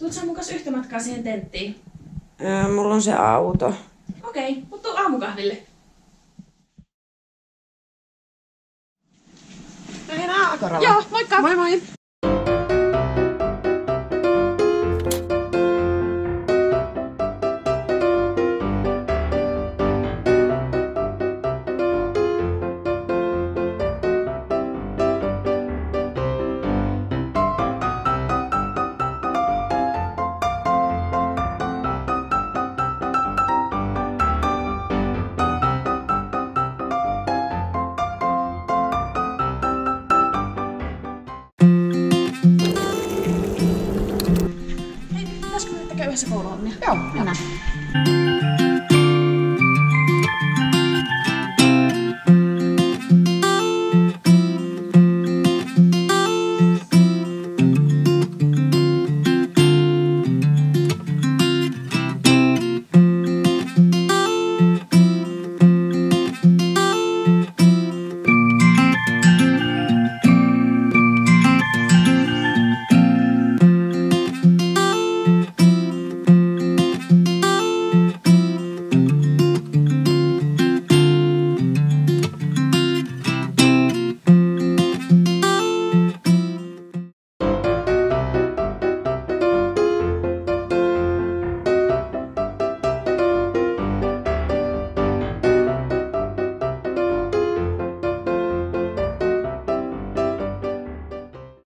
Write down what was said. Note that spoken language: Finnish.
Tuut sä mun kanssa yhtä matkaa siihen tenttiin? Mulla on se auto. Okei, mut tuu aamukahville. No niin, Akoralla. Joo, moikka! Moi moi! Hei, pitäisikö me käydä yhdessä kouluhommia? Joo, mennään.